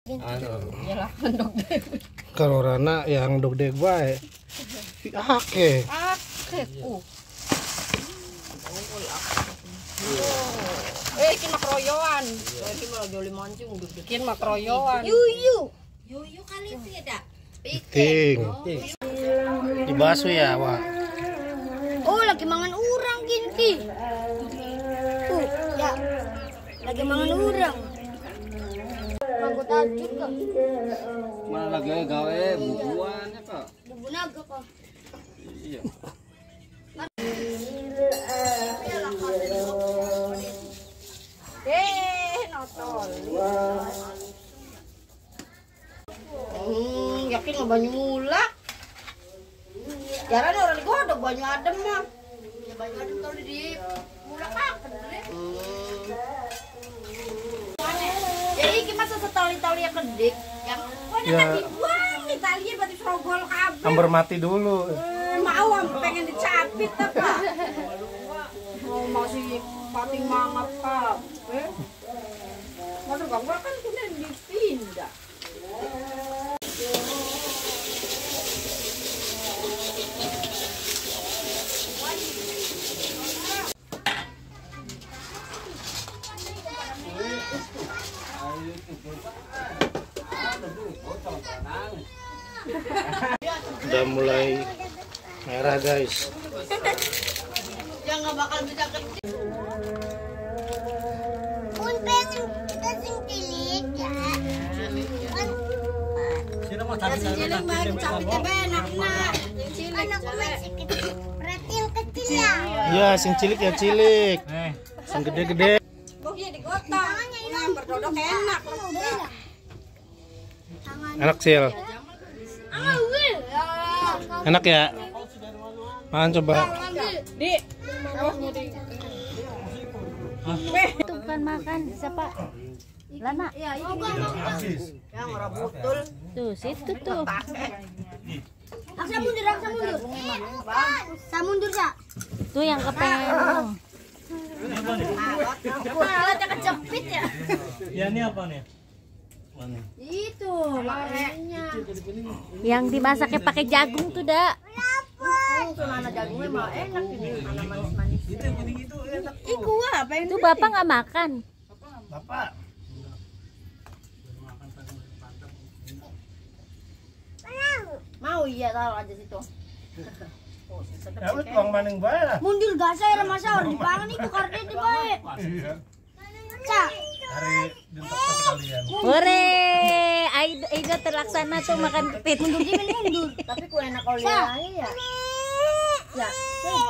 Iyalah dogdeg. Kalau Rana yang dogdeg bae. Ake. Ikin makroyoan. Iki malah joli mancing udah bikin makroyoan. Yuyu kali itu ya, Dak? Piting. Dibaso ya, Wak. Oh, lagi mangan urang gini. Ya. Lagi mangan urang. Rambut tajud kok. Mana lagi gawe bubuan ya, Kak? Bubu naga kok. Iya. Notol. Yakin nggak banyak mulak. Jarang orang digodok banyak adem mah. Ya banyak adem kalau di mulak akan deh. Jadi iki masa setali-tali yang kedik yang Ya. dibuang di talinya berarti serogol kabeh. Amber mati dulu. Mau pengen dicapit apa? Masih pating mangap kabeh. Mana gua kan sudah dipindah. Udah mulai merah, guys. Ya nggak bakal bisa kecil. Pun pengen kita singkilik ya. Cilik main capitnya enak nah. Anak gue masih kecil. Berarti yang kecil ya. Iya, sing cilik ya cilik. Sing gede-gede. Kok ya digotong. Berdodok enak. Enak, Sil. Enak ya? Makan coba. Di. Itu bukan makan siapa? Lana. Ya, yang ora butul. Tuh, situ tuh. Aksa mundur. Sa mundur ya. Tuh yang kepengen. Alatnya kejepit ya. Ya ini apa nih? Mana? Itu makanya. Yang dimasaknya pakai jagung tuh, Dak. Itu nana jagungnya mah enak ini, nana manis-manis. Itu yang kuning itu enak. Ih, gua apa yang Itu Bapak nggak makan. Bapak. mau iya taruh aja situ. Ya lu tuang maning bae lah. Mundur gak saya masa orang dipangan itu karena di bae. Iya. Sa. Hari dentok sekalian. Hore, Aido terlaksana tuh makan ketit. Mundur. Tapi ku enak oleh ya. Ya,